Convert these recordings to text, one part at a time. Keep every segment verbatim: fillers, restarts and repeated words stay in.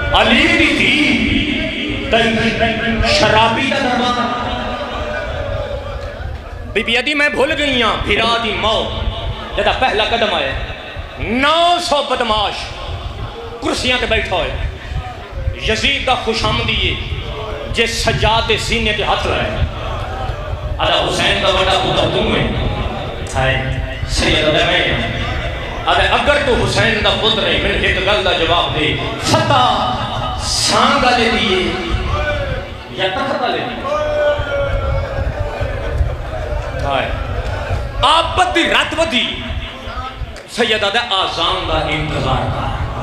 علی دی تھی شرابی دا دربار بی بی ادی میں بھول گئی ہاں پھرا دی موت جدا پہلا قدم آئے نو سو بدماش کرسیاں تے بیٹھا ہوئے یزید دا خوش آمدیے جے سجاد سینے تے ہاتھ رہے آدھا حسین دا بڑا پتر تم ہے ہائے سید میں آدھا اگر تو حسین دا پتر ہے میں ایک گل دا جواب دے فتح سانگا لے دیئے یا تختہ لے دیئے ہائے آپ بدی رات بدی سید آدھا آزان دا انتظار کا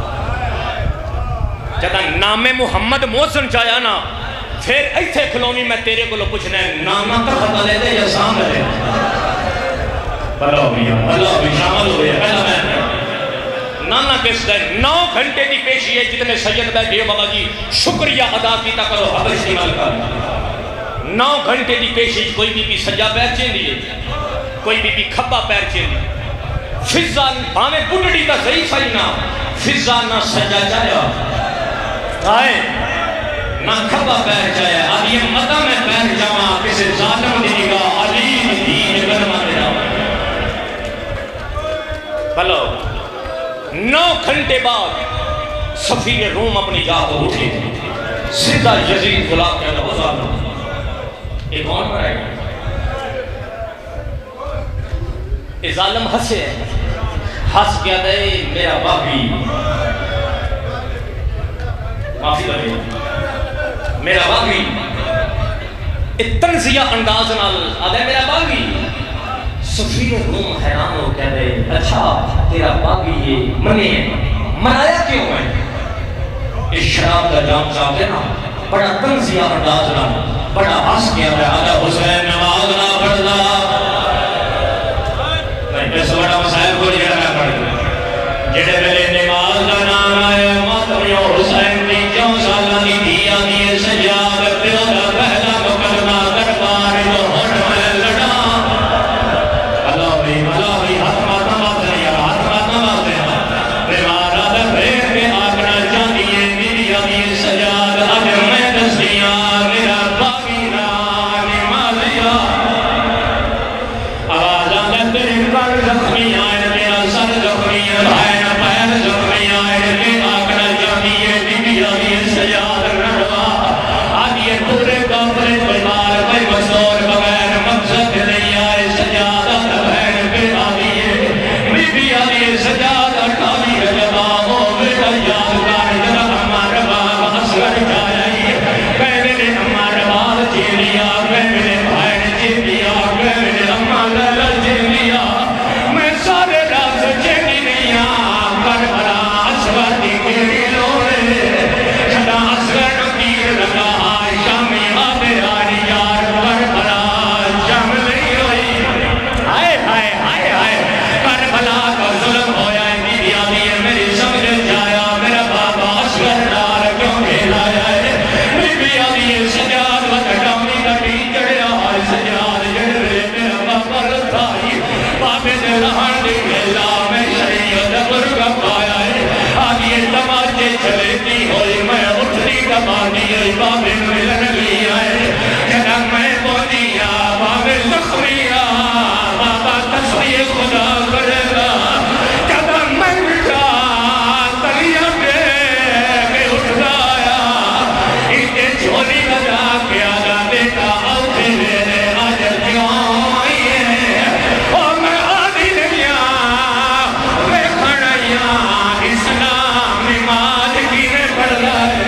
جدا نام محمد موسن چاہیا نا پھر ایتھے کھلونی میں تیرے کو لو پوچھنا ہے ناما تختہ لے دے یا سانگا لے دے بلو بھیا بلو بھی شامل ہوئے پہلا میں نانا کس دے نو گھنٹے دی پیشی ہے جتنے سید بیٹھے بابا جی شکریہ ادا کیتا کرو حبشی ملکہ نو گھنٹے دی پیشی کوئی بھی بھی سجا پیر چین دیئے کوئی بھی بھی کھبا پیر چین دیئے فضا بھامے بڑھڑی کا ضعیف ہے نا فضا نہ سجا چاہیا آئے نہ کھبا پیر چاہیا اب یہ مدہ میں پیر جمع کسی ظالم دی گا علی دین گرمہ میرا بلو نو گھنٹے بعد سفیر روم اپنی جا کو اٹھے سیدھا یزید غلام کہتا ہو ظالم ایک کون پر آئے گا اے ظالم ہسے ہس کیا دے میرا باغی معافی لگے میرا باغی تنزیہ انداز نال آدھے میرا باغی سفیر روم حیران ہو کہہ دے اچھا تیرا باغی یہ منے منایا کیوں ہے اس شراب کا جام چاہتے نا بڑا تنزیہ انداز نال بڑا ہس کیا دے آدھے حسین نماز نہ پڑھنا اس بڑا مسائل کو جڑا پڑھ جڑے میرے نماز کا نام آئے ماتمیوں حسین دی کیوں سالہ دی دیا دیئے سجاد پیولا پہلا مقدمہ دربار جو ہن میں لڑا اللہ بھی اللہ بھی ہاتھ ماتنا ماتنا یا ہاتھ ماتنا ماتنا بیمارہ دے بھیر کے آگنا جانیے دیا دیئے سجاد اب میں دستیاں میرا باقی نام مالیا آوازاں دے تیرے پر زخمی آئے میرا سر زخمی آئے پیر زخمی آئے کے آگنا جانیے دیا دیئے سجاد رڑوا آدھیے پورے کامرے بیمار بے مصور بغیر مقصد نہیں آئے سجاد بہن پہ آدھیے بی آدھیے سجاد اٹھالی رجبا ہو بیٹا یاد کار جب ہمارا باب اصغر جائے کہ میرے ہمارا باب چیلیا کہ میرے بھائن چیلیا کہ میرے ہمارا لل چیلیا میں سارے راز چیلی نہیں آم کر بھلا اصغر دی میری لوڑے جدا اصغر نکیر لگا شامی آبے آنی یار کر بھلا جم نہیں ہوئی آئے آئے آئے آئے کر بھلا کا ظلم ہویا ہے دیدی آدھی ہے میری سمجھ جایا میرا بابا اصغر ڈار کیوں کھیلایا ہے بی آدھی ہے سجاد وقت ڈامی کا ٹی چڑیا ہے سجاد جڑے میرا بابا لتائی بابے دے رہن دی کھیلا میں شریعت برگا پایا ہے آدھی ہے تماجے چلیتی ہوئی میں اٹھنی دبانی ہے بابے ملن لیا ہے جنہ میں بودیا بابے زخمیا بابا تصویر خدا کرے گا جنہ میں مٹا تلیا پہ میں اٹھ گایا ایتے جھولی لگا کے آگا بیٹا آؤ تیرے آج کیوں آئیے اور میں آدھی دنیا میں کھڑایا اسلام مال کی نے پڑھ لائے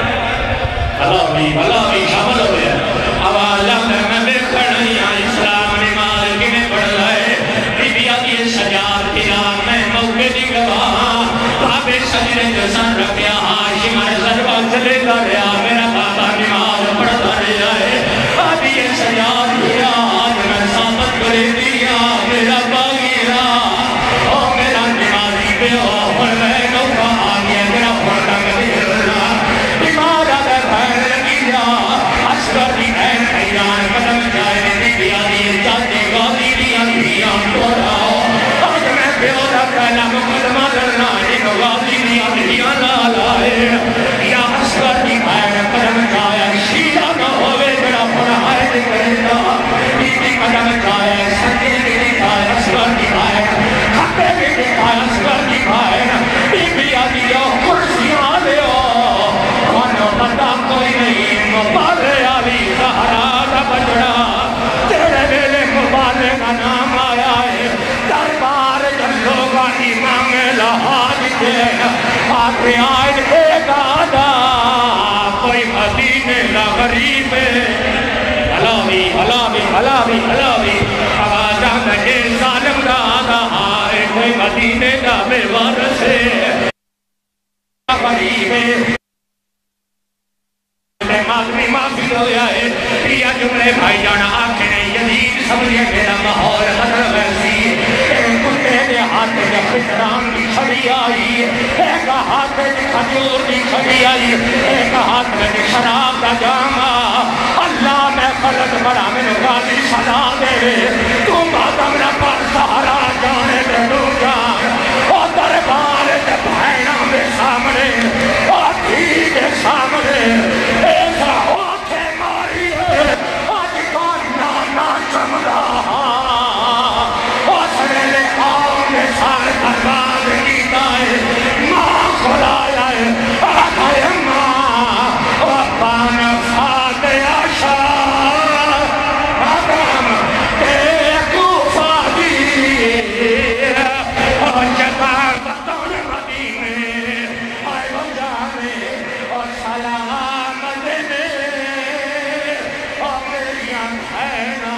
اللہ بھی اللہ بھی شامل ہوئے آواز آتے میں بے کھڑایا اسلام مال کی نے پڑھ لائے بی بی آدھی سجاد کھیلان میں موقع دی گواہ بابے سجرے جسن رکھیا ہاشم زربا چلے گا رہا میرا بابا نماز پڑھتا رہا ہے آدھی سجاد کھیا آج میں ثابت کرے دیا میرا باغی رہا اور میرا نمازی پہ اور میں نوکا آگیا میرا پڑھتا کبھی رہا بیمارہ دے بھائر لگی جا اسکر دی این حیران قدم جائے دی دیا دی جاتے گاتی دیا دیا توڑا آج میں پیوڑا پہلا مقدمہ لڑنا ایک گاتی دیا دیا لالا ہے یا غریب علاوی علاوی علاوی علاوی آواز آگے ظالم دا آدھا کوئی مدینے دا بے وارث ہے غریب معافی معافی ہو جائے پیا جملے بھائی جانا آنکھیں یزید سمجھے میرا ماحول خطر ویسی کتے دے ہاتھ میں پتران کی چھڑی آئی ایک ہاتھ میں کھجور کی چھڑی آئی ایک ہاتھ میں شراب کا جاما اللہ میں خلق بڑا میں غازی صدا دے تم آدم نہ پر سہارا جانے دے دو جان اور دربار دے بھائینا میں سامنے اور دھی کے سامنے ایک آنکھیں ماری ہے آج کون نانا چمدہ اور سنیلے آنکھیں سار برباد کیتا ہے ماں کھلایا ہے آگئے ماں ربان فاتح شاہ آدم ایک فادی اور جتار بطور مدینے آئے وہ جانے اور سلام دینے اور میری آنکھیں